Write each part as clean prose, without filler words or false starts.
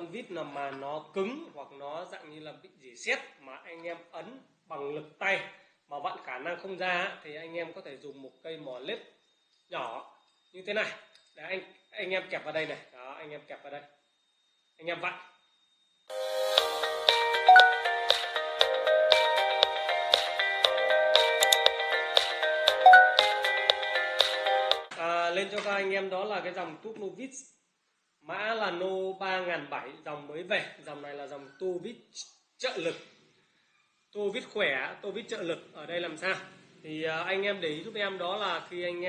con vít nào mà nó cứng hoặc nó dạng như là bị rỉ sét mà anh em ấn bằng lực tay mà vặn khả năng không ra thì anh em có thể dùng một cây mỏ lết nhỏ như thế này. Đấy, anh em kẹp vào đây này, đó, anh em kẹp vào đây, anh em vặn. Lên cho các anh em đó là cái dòng tuốt Novit, mã là No 3007, dòng mới về. Dòng này là dòng tua vít trợ lực, tua vít khỏe, tua vít trợ lực. Ở đây làm sao thì anh em để ý giúp em đó là khi anh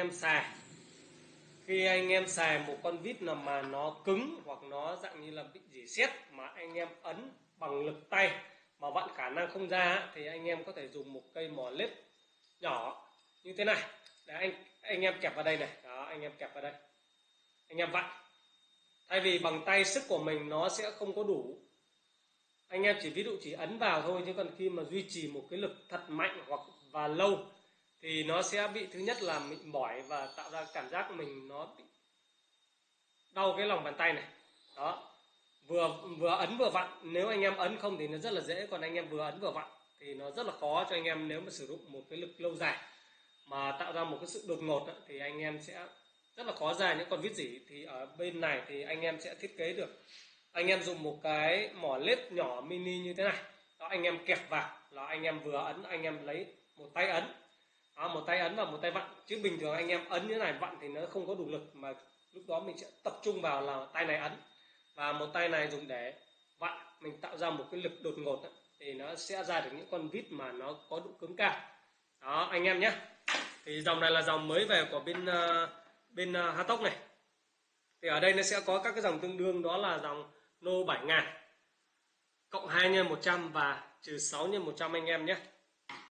em xài một con vít nào mà nó cứng hoặc nó dạng như là bị rỉ sét mà anh em ấn bằng lực tay mà vặn khả năng không ra thì anh em có thể dùng một cây mỏ lết nhỏ như thế này. Đấy, anh em kẹp vào đây này, đó, anh em kẹp vào đây, anh em vặn. Thay vì bằng tay sức của mình nó sẽ không có đủ, anh em ví dụ chỉ ấn vào thôi, chứ còn khi mà duy trì một cái lực thật mạnh hoặc và lâu thì nó sẽ bị, thứ nhất là bị mỏi và tạo ra cảm giác mình nó bị đau cái lòng bàn tay này. Đó, vừa ấn vừa vặn. Nếu anh em ấn không thì nó rất là dễ, còn anh em vừa ấn vừa vặn thì nó rất là khó cho anh em. Nếu mà sử dụng một cái lực lâu dài mà tạo ra một cái sự đột ngột thì anh em sẽ rất là khó ra những con vít rỉ. Thì ở bên này thì anh em sẽ thiết kế được, anh em dùng một cái mỏ lết nhỏ mini như thế này. Đó, anh em kẹp vào là anh em vừa ấn, anh em lấy một tay ấn. Đó, một tay ấn và một tay vặn. Chứ bình thường anh em ấn như thế này vặn thì nó không có đủ lực, mà lúc đó mình sẽ tập trung vào là tay này ấn và một tay này dùng để vặn. Mình tạo ra một cái lực đột ngột thì nó sẽ ra được những con vít mà nó có độ cứng cao. Đó anh em nhé. Thì dòng này là dòng mới về của bên Hatoc này. Thì ở đây nó sẽ có các cái dòng tương đương, đó là dòng No 7000 cộng 2 x 100 và trừ 6 x 100 anh em nhé.